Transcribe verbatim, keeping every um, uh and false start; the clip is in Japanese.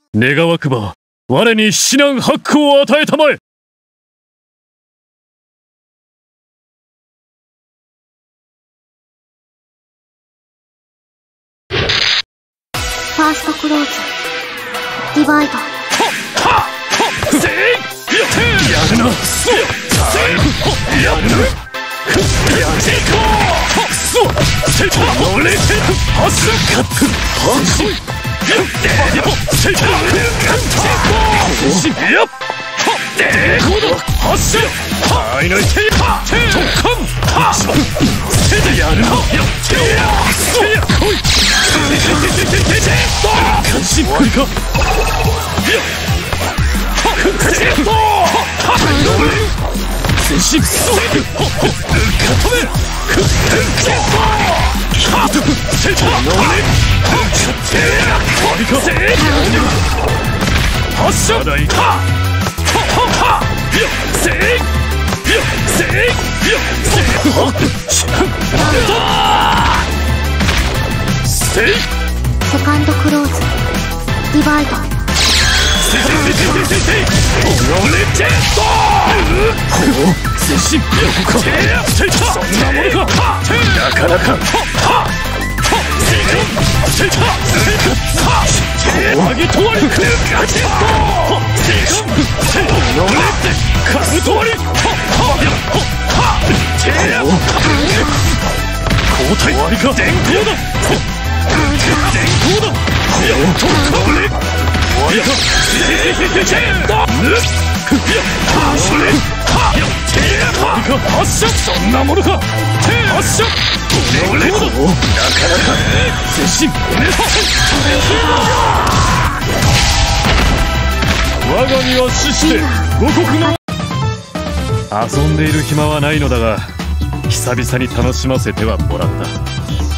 願わくば我に至難八苦を与えたまえ。 ファーストクローズディバイド。 やるな。やるな。やっていこう。くそ。乗れて発射カップ。発射。やってせいか。やっ。でこうだ。発射。はいのいてや。特艦。せいやるな。やってや。せいや来い。関心これか。全身そうか止めるセンター乗れ発射だいかせいせいせいセカンドクローズディバイド。 せいせいせいせいせい俺ジェット全身そんなものかなかなか上げとわりガチッとカブとわり交代わりか電光だ電光だやっとかぶれわりか発射そんなものか発射俺こうだなかなか接近我が身は死して五国の遊んでいる暇はないのだが久々に楽しませてはもらった。